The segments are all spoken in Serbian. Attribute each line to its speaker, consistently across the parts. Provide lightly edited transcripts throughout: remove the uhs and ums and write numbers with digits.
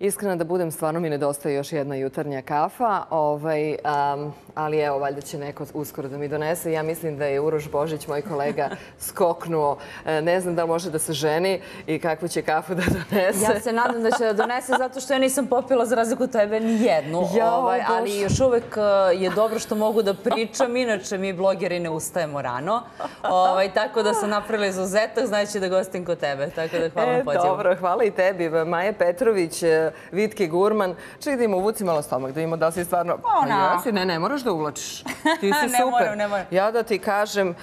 Speaker 1: Iskreno da budem, stvarno mi nedostaje još jedna jutarnja kafa, ali evo, valjda će neko uskoro da mi donese. Ja mislim da je Uroš Božić, moj kolega, skoknuo. Ne znam da li može da se ženi i kakvu će kafu da donese.
Speaker 2: Ja se nadam da će da donese zato što ja nisam popila za razliku od tebe ni jednu. Ali još uvek je dobro što mogu da pričam. Inače, mi blogeri ne ustajemo rano. Tako da sam napravila izuzetak, znajući da gostim kod tebe. Tako da hvala na podijelu.
Speaker 1: Dobro, hvala i tebi. Maja Petrović, Vitki Gurman. Čekaj da im uvuci malo stomak, da vidimo da li si stvarno... Ne moraš da uvlačiš. Ti si super.
Speaker 2: Ne moram.
Speaker 1: Ja da ti kažem,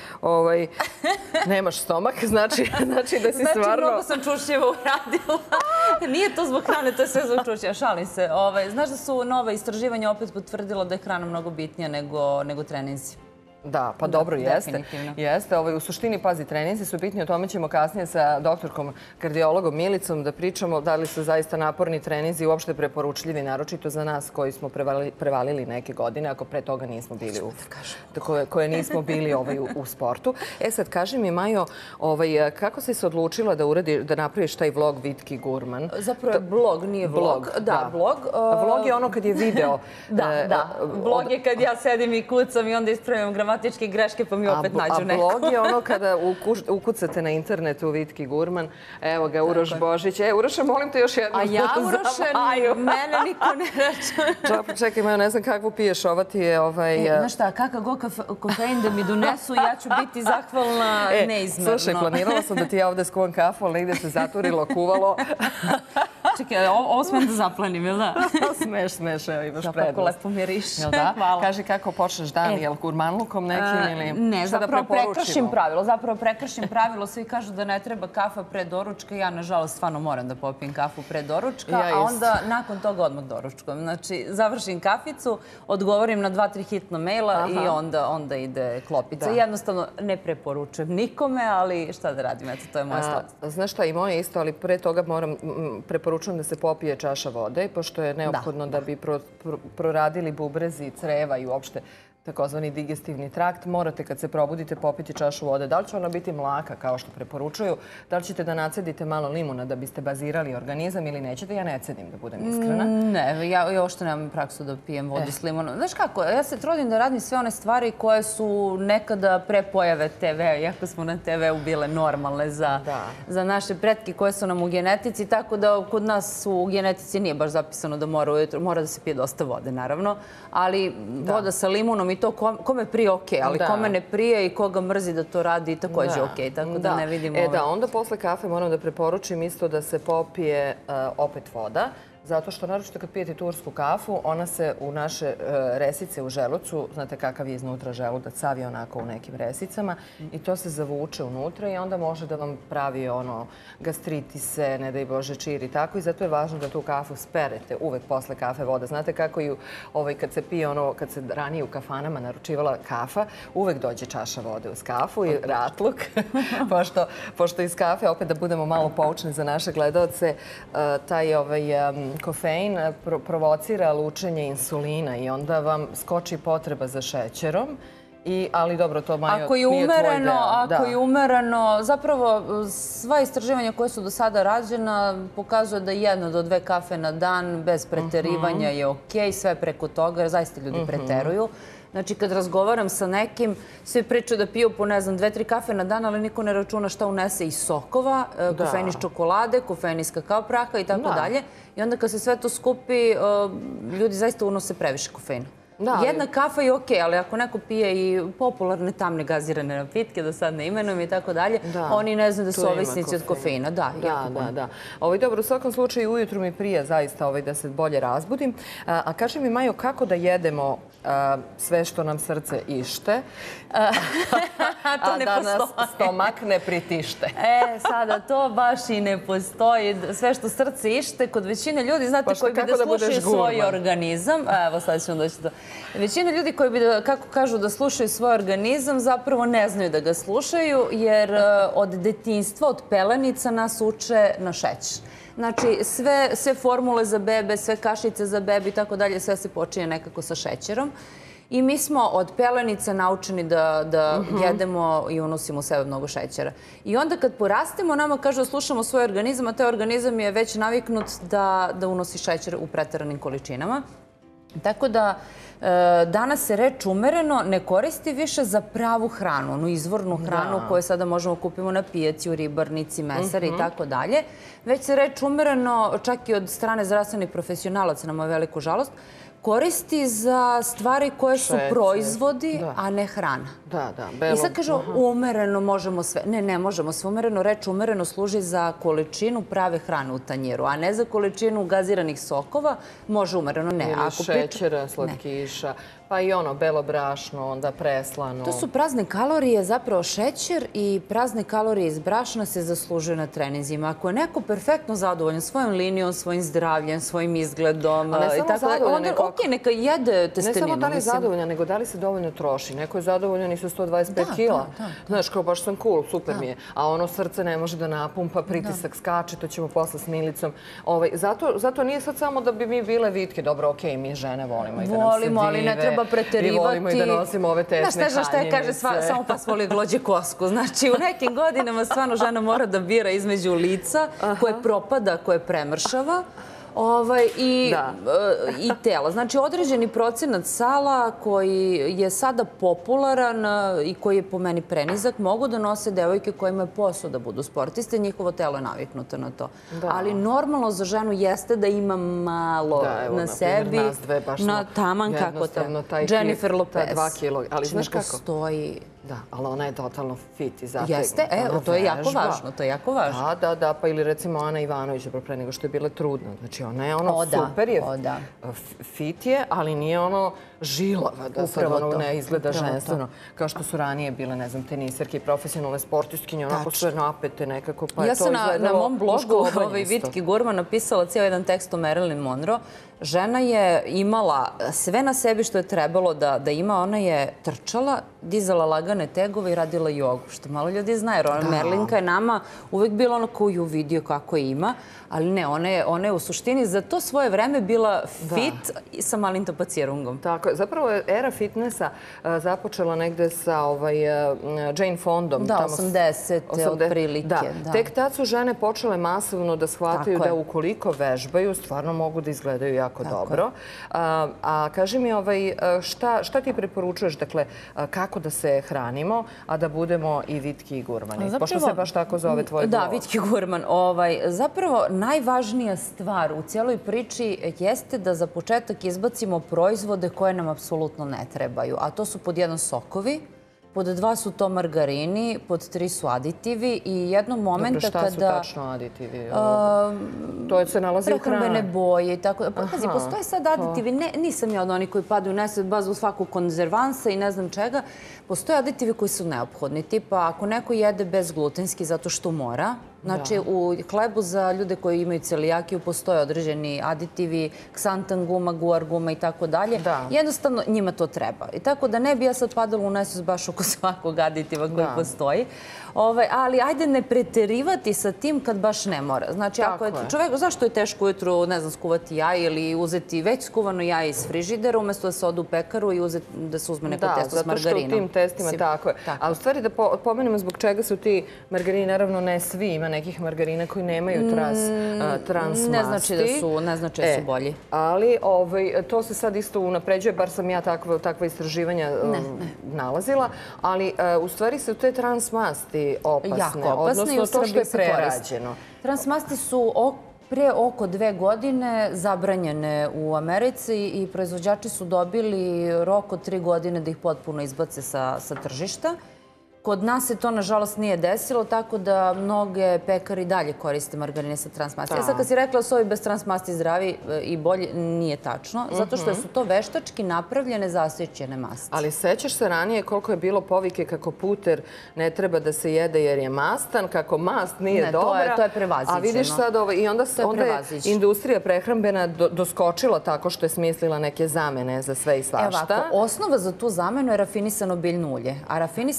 Speaker 1: nemaš stomak, znači da si stvarno...
Speaker 2: Znači, mnogo sam čušljivo uradila. Nije to zbog hrane, to je sve zbog čušljiva. Šalim se. Znaš da su nova istraživanja opet potvrdila da je hrana mnogo bitnija nego treninzi.
Speaker 1: Da, pa dobro, jeste. U suštini, pazi, treninzi su bitni, o tome ćemo kasnije sa doktorkom kardiologom Milicom da pričamo da li su zaista naporni treninzi uopšte preporučljivi, naročito za nas koji smo prevalili neke godine, ako pre toga nismo bili koje nismo bili u sportu. Sad, kaži mi, Majo, kako si se odlučila da napraviš taj vlog Vitki Gurman?
Speaker 2: Zapravo je blog, nije vlog. Da, blog.
Speaker 1: Vlog je ono kad je video.
Speaker 2: Da. Vlog je kad ja sedim i kucam i onda ispravljam gramatičke greške pa mi opet nađu neko.
Speaker 1: A blog je ono kada ukucate na internetu Vitki Gurman. Evo ga, Uroš Božić. Uroše, molim te još jednu za Maju.
Speaker 2: A ja, Uroše, mene niko ne računa.
Speaker 1: Čekaj, Majo, ne znam kakvu piješ. Ova ti je...
Speaker 2: Znaš šta, kakav god kofein da mi donesu, ja ću biti zahvalna neizmerno.
Speaker 1: Slušaj, planirala sam da ti ja ovde skuvam kafu, ali negde se zaturilo, kuvalo.
Speaker 2: Čekaj, ovo smem da zaplanim, jel da?
Speaker 1: Smeš, evo imaš prednost.
Speaker 2: Zapravo lepo miriš.
Speaker 1: Hvala. Kaži kako počneš dan, jel gurmanlukom nekim ili...
Speaker 2: Ne, zapravo prekršim pravilo. Svi kažu da ne treba kafa pre doručka. Ja, nažalost, stvarno moram da popijem kafu pre doručka, a onda nakon toga odmah doručkom. Znači, završim kaficu, odgovorim na 2-3 hitna maila i onda ide klopica. Jednostavno, ne preporučujem nikome, ali šta da radim, eto, to je moja slast.
Speaker 1: Znaš šta, i moje isto, ali pre toga preporučujem da se popije čaša vode, pošto je neophodno da bi proradili bubrezi, creva i uopšte takozvani digestivni trakt, morate kad se probudite popiti čašu vode. Da li će ona biti mlaka, kao što preporučuju? Da li ćete da nacedite malo limuna da biste bazirali organizam ili nećete? Ja ne cedim, da budem iskrena.
Speaker 2: Ne, ja uopšte nemam praksu da pijem vodu s limunom. Znaš kako, ja se trudim da radim sve one stvari koje su nekada pre pojave TV-a, iako smo na TV-u bile normalne za naše pretke koje su nam u genetici, tako da kod nas u genetici nije baš zapisano da mora da se pije dosta vode, naravno, ali voda sa limunom i to kome prije okej, ali kome ne prije i koga mrzi da to radi takođe okej, tako da ne vidimo...
Speaker 1: Onda posle kafe moram da preporučim isto da se popije opet voda, zato što naročito kad pijete tursku kafu, ona se u naše resice u želucu, znate kakav je iznutra želudac, sav je onako u nekim resicama i to se zavuče unutra i onda može da vam pravi gastritise, ne daj Bože, čir i tako i zato je važno da tu kafu sperete uvek posle kafe voda. Znate kako i kad se pije kad se ranije u kafanama naručivala kafa, uvek dođe čaša vode uz kafu i ratluk, pošto iz kafe, opet da budemo malo poučni za naše gledaoce, taj kofein provocira lučenje insulina i onda vam skoči potreba za šećerom. Ali dobro, to Majo nije tvoj deo.
Speaker 2: Ako je umereno, zapravo sva istraživanja koje su do sada rađena pokazuje da 1 do 2 kafe na dan bez preterivanja je okej, sve preko toga, jer zaista ljudi preteruju. Znači, kad razgovaram sa nekim, svi pričaju da piju po, 2-3 kafe na dan, ali niko ne računa šta unese iz sokova, kofein iz čokolade, kofein iz kakao praha i tako dalje. I onda kad se sve to skupi, ljudi zaista unose previše kofeina. Jedna kafa je okej, ali ako neko pije i popularne tamne gazirane napitke, da sad ne imenujem i tako dalje, oni ne znaju da su ovisnici od kofeina. Da.
Speaker 1: Dobro, u svakom slučaju ujutru mi prija zaista da se bolje razbudim. A kaži mi, Majo, kako da jedemo sve što nam srce ište, a da nas stomak ne pritište?
Speaker 2: Sada, to baš i ne postoji. Sve što srce ište, kod većine ljudi, znate, koji bi da slušaju svoj organizam, evo sad ćemo doći do... Većina ljudi koji bi, kako kažu, da slušaju svoj organizam, zapravo ne znaju da ga slušaju, jer od detinjstva, od pelenica nas uče na šećer. Znači, sve formule za bebe, sve kašice za bebe i tako dalje, sve se počinje nekako sa šećerom. I mi smo od pelenica naučeni da jedemo i unosimo u sebe mnogo šećera. I onda kad porastemo, nama kažu da slušamo svoj organizam, a taj organizam je već naviknut da unosi šećer u preteranim količinama. Tako da danas se reč umereno ne koristi više za pravu hranu, onu izvornu hranu koju sada možemo kupimo na pijaci, u ribarnici, mesari i tako dalje. Već se reč umereno, čak i od strane zdravstvenih profesionalaca, na moju veliku žalost, koristi za stvari koje su proizvodi, a ne hrana. I sad kažu umereno možemo sve. Ne možemo sve umereno. Reč umereno služi za količinu prave hrane u tanjiru, a ne za količinu gaziranih sokova. Može umereno, ne.
Speaker 1: Ili šećera, slatkiša, pa i ono belo brašno, onda preslano.
Speaker 2: To su prazne kalorije, zapravo šećer i prazne kalorije iz brašna se zaslužuju na treninzima. Ako je neko perfektno zadovoljan svojom linijom, svojim zdravljem, svojim izgledom, onda ok, neka jede testeninu.
Speaker 1: Ne samo da li je zadovoljan, nego da li se dovoljno troši. Neko je zadovoljan i sa 125 kila. Znaš, kao baš sam cool, super mi je. A ono srce ne može da napumpa, pritisak skače, to ćemo posle s Milicom. Zato nije sad samo da bi mi bile vitke. Dobro, ok, mi žene volimo i da nam se dive.
Speaker 2: Volimo, ali ne treba preterivati.
Speaker 1: I volimo i da nosimo ove tečne haljinice.
Speaker 2: Znaš šta je, kaže, samo pas voli glođe kosku. Znači, u nekim godinama stvarno žena mora da bira između lica koje propada, koje premršava, i tela. Znači, određeni procenat sala koji je sada popularan i koji je po meni prenizak, mogu da nose devojke koje imaju posao da budu sportiste, njihovo telo je naviknuto na to. Ali normalno za ženu jeste da ima malo na sebi, na taman kako te. Jennifer Lopez.
Speaker 1: Ali znaš kako?
Speaker 2: Postoji...
Speaker 1: Da, ali ona je totalno fit i zategnuta.
Speaker 2: Jeste, to je jako važno, to je jako važno.
Speaker 1: Da, pa ili recimo Ana Ivanović, pre nego što je bila trudna. Znači, ona je ono super, je fit je, ali nije ono žilava, da sad ono ne izgleda ženstveno. Kao što su ranije bile, ne znam, tenisarke i profesionalne sportistkinje, onako sve napete nekako, pa je to izgledalo muško.
Speaker 2: Ja sam na mom blogu Vitki Gurman napisala cijel jedan tekst o Marilyn Monroe. Žena je imala sve na sebi što je trebalo da ima. Ona je trčala, dizala lagane tegove i radila jogu, što malo ljudi znaju. Merlinka je nama uvijek bila ono koju vidio kako ima, ali ne, ona je u suštini za to svoje vreme bila fit sa malim tapacirungom.
Speaker 1: Tako je. Zapravo je era fitnessa započela negde sa Jane Fondom.
Speaker 2: Da, 80. otprilike.
Speaker 1: Tek tad su žene počele masovno da shvataju da ukoliko vežbaju, stvarno mogu da izgledaju jako dobro. A kaži mi, šta ti preporučuješ, dakle, kako da se hranimo, a da budemo i vitki i gurmani? Pošto se baš tako zove tvoj blog.
Speaker 2: Da, vitki gurman. Zapravo, najvažnija stvar u cijeloj priči jeste da za početak izbacimo proizvode koje nam apsolutno ne trebaju. A to su pod 1 sokovi, pod 2 su to margarini, pod 3 su aditivi i jednog momenta kada...
Speaker 1: Dobro, šta su tačno aditivi? To se nalazi u hrani.
Speaker 2: Prehrambene boje i tako. Pazi, postoje sad aditivi, nisam ja od onih koji padaju u nesvest bazu svaku konzervansa i ne znam čega. Postoje aditivi koji su neophodni. Tipa, ako neko jede bezglutenski zato što mora, znači, u hlebu za ljude koji imaju celijakiju postoje određeni aditivi, ksantan guma, guar guma i tako dalje. Jednostavno, njima to treba. I tako da ne bi ja sad padala u nesvest baš oko svakog aditiva koji postoji. Ali ajde ne preterivati sa tim kad baš ne mora. Znači, ako je čovek, zašto je teško ujutru, ne znam, skuvati jaje ili uzeti već skuvano jaje iz frižidera umjesto da se ode u pekaru i da se uzme neko testo s margarinom.
Speaker 1: Da, zato što u tim testima tako je. A u stvari da pomenemo zbog čega su ti margarini, naravno ne svi, ima nekih margarina koji nemaju transmasti.
Speaker 2: Ne znači da su bolji.
Speaker 1: Ali to se sad isto unapređuje, bar sam ja takva istraživanja nalazila, ali u stvari se te transmasti opasne, odnosno to što je prerađeno.
Speaker 2: Transmasti su pre oko 2 godine zabranjene u Americi i proizvođači su dobili rok od 3 godine da ih potpuno izbace sa tržišta. Kod nas se to, nažalost, nije desilo, tako da mnoge pekari dalje koriste margarine sa transmasti. Ja sad kad si rekla da su ovi bez transmasti zdravi i bolji, nije tačno, zato što su to veštački napravljene zasićene masti.
Speaker 1: Ali sećaš se ranije koliko je bilo povike kako puter ne treba da se jede jer je mastan, kako mast nije dobra.
Speaker 2: Ne, to je prevazićeno.
Speaker 1: A vidiš sad, i onda je industrija prehrambena doskočila tako što je smislila neke zamene za sve i svašta.
Speaker 2: Evo, osnova za tu zamenu je rafinisano biljno ulje. A rafinisano biljno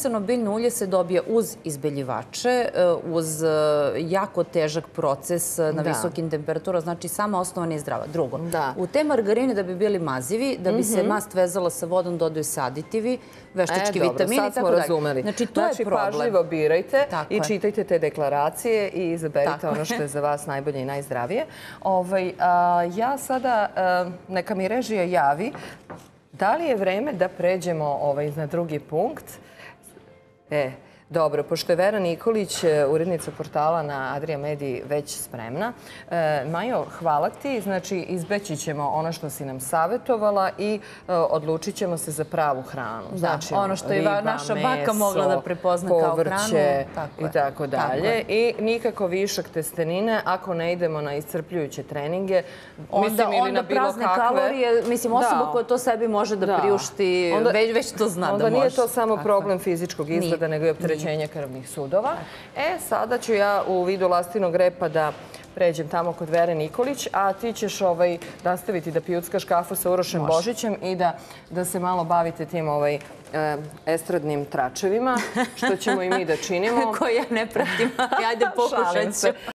Speaker 2: Maslinovo ulje se dobije uz izbeljivače, uz jako težak proces na visokim temperaturama, znači sama osnova nije zdrava. Drugo, u te margarine da bi bili mazivi, da bi se mast vezala sa vodom, dodaju se aditivi, veštački vitamini i tako dalje. Znači, to je problem.
Speaker 1: Pažljivo birajte i čitajte te deklaracije i izaberite ono što je za vas najbolje i najzdravije. Ja sada, neka mi režija javi, da li je vreme da pređemo na drugi punkt? Dobro, pošto je Vera Nikolić, urednica portala na Adria Mediji, već spremna. Majo, hvala ti. Znači, izbeći ćemo ono što si nam savjetovala i odlučit ćemo se za pravu hranu. Znači,
Speaker 2: ono što je naša baka mogla da prepozna kao hranu.
Speaker 1: Povrće i tako dalje. I nikako višak testenine ako ne idemo na iscrpljujuće treninge.
Speaker 2: Onda prazne kalorije, mislim, osoba koja to sebi može da priušti, već to zna da može.
Speaker 1: Onda nije to samo problem fizičkog izgleda, nego i opterećenja krvnih sudova. Sada ću ja u vidu lastinog repa da pređem tamo kod Vere Nikolić, a ti ćeš nastaviti da pijuckaš kafu sa Urošem Božićem i da se malo bavite tim estradnim tračevima, što ćemo i mi da činimo.
Speaker 2: Koje ja ne pratim. Ajde, pokušat ću.